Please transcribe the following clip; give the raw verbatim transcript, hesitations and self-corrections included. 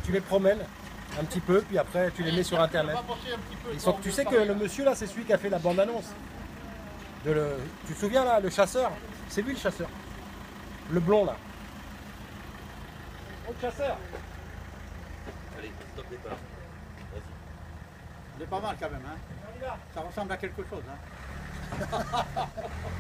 tu les promènes un petit peu, puis après tu les mets sur internet. Ils sont, tu sais que le monsieur là, c'est celui qui a fait la bande-annonce. De le, tu te souviens là, le chasseur? C'est lui le chasseur. Le blond là. Oh, le chasseur! Allez, stop départ. Vas-y. Il est pas mal quand même, hein. Ça ressemble à quelque chose, hein.